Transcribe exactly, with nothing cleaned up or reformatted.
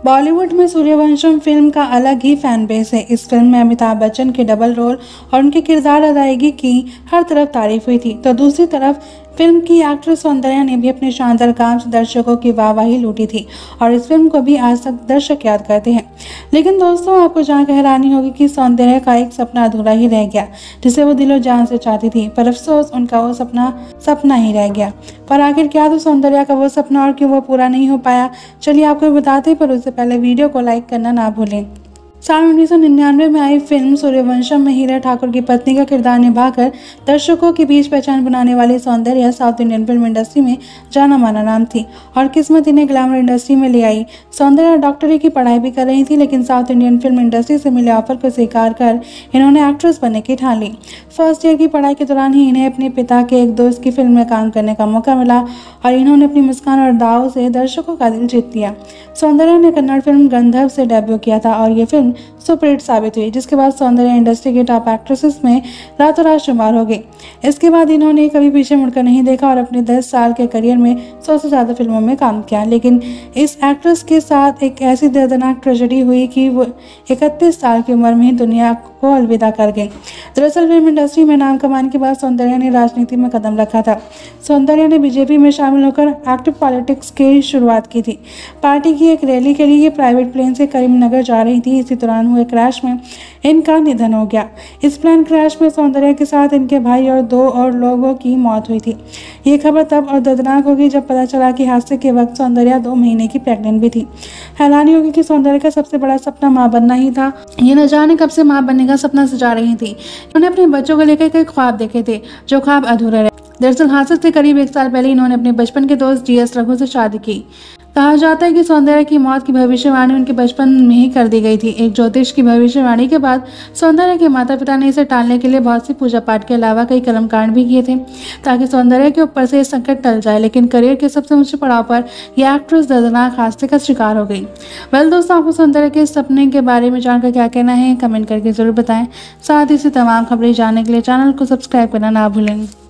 बॉलीवुड में सूर्यवंशम फिल्म का अलग ही फैन बेस है। इस फिल्म में अमिताभ बच्चन के डबल रोल और उनके किरदार अदायगी की हर तरफ तारीफ हुई थी, तो दूसरी तरफ फिल्म की एक्ट्रेस सौंदर्या ने भी अपने शानदार काम से दर्शकों की वाहवाही लूटी थी और इस फिल्म को भी आज तक दर्शक याद करते हैं। लेकिन दोस्तों, आपको जानकर हैरानी होगी कि सौंदर्या का एक सपना अधूरा ही रह गया, जिसे वो दिलो जान से चाहती थी, पर अफसोस उनका वो सपना सपना ही रह गया। पर आखिर क्या था सौंदर्या का वो सपना और क्यों वो पूरा नहीं हो पाया, चलिए आपको बताते, पर उससे पहले वीडियो को लाइक करना ना भूलें। साल उन्नीस सौ निन्यानवे में आई फिल्म सूर्यवंशम में हीरा ठाकुर की पत्नी का किरदार निभाकर दर्शकों के बीच पहचान बनाने वाली Soundarya south Indian film industry में जाना माना नाम थी और किस्मत इन्हें ग्लैमर इंडस्ट्री में ले आई। सौंदर्या डॉक्टरी की पढ़ाई भी कर रही थी, लेकिन साउथ इंडियन फिल्म इंडस्ट्री से मिले ऑफर को स्वीकार कर इन्होंने एक्ट्रेस बनने की ठान ली। फर्स्ट ईयर की पढ़ाई के दौरान ही इन्हें अपने पिता के एक दोस्त की फिल्म में काम करने का मौका मिला और इन्होंने अपनी मुस्कान और दाव से दर्शकों का दिल जीत लिया। सौंदर्या ने कन्नड़ फिल्म गंधर्व से डेब्यू किया था और ये फिल्म सुपरहिट साबित हुई, जिसके बाद सौंदर्या इंडस्ट्री के टॉप एक्ट्रेसेस में रातों रात शुमार हो गई। इसके बाद इन्होंने कभी पीछे मुड़कर नहीं देखा और अपने दस साल के करियर में सौ से ज्यादा फिल्मों में काम किया। लेकिन इस एक्ट्रेस के साथ एक ऐसी दर्दनाक ट्रेजेडी हुई कि वो इकतीस साल की उम्र में ही दुनिया को अलविदा कर गई। दरअसल फिल्म इंडस्ट्री में नाम कमाने के बाद सौंदर्या ने राजनीति में कदम रखा था। सौंदर्या ने बीजेपी में शामिल होकर एक्टिव पॉलिटिक्स की शुरुआत की थी। पार्टी की एक रैली के लिए प्राइवेट प्लेन से करीमनगर जा रही थी। इसी दौरान हुए क्रैश में इनका निधन हो गया। इस प्लेन क्रैश में सौंदर्या के साथ इनके भाई और दो और लोगों की मौत हुई थी। ये खबर तब और दर्दनाक होगी जब पता चला कि हादसे के वक्त सौंदर्या दो महीने की प्रेग्नेंट भी थी। हैरानी होगी कि सौंदर्या का सबसे बड़ा सपना माँ बनना ही था। ये न जाने कब से माँ बनने का सपना सजा रही थी। उन्होंने अपने बच्चों को लेकर कई ख्वाब देखे थे, जो ख्वाब अधूरे रहे। दरअसल हादसे से करीब एक साल पहले इन्होंने अपने बचपन के दोस्त जी एस रघु से शादी की। कहा जाता है कि सौंदर्या की मौत की भविष्यवाणी उनके बचपन में ही कर दी गई थी। एक ज्योतिष की भविष्यवाणी के बाद सौंदर्या के माता पिता ने इसे टालने के लिए बहुत सी पूजा पाठ के अलावा कई कर्मकांड भी किए थे, ताकि सौंदर्या के ऊपर से संकट टल जाए। लेकिन करियर के सबसे ऊंचे पड़ाव पर यह एक्ट्रेस दर्दनाक हादसे का शिकार हो गई। वेल दोस्तों, आपको सौंदर्या के सपने के बारे में जानकर क्या कहना है, कमेंट करके जरूर बताएं। साथ ही इसी तमाम खबरें जानने के लिए चैनल को सब्सक्राइब करना ना भूलें।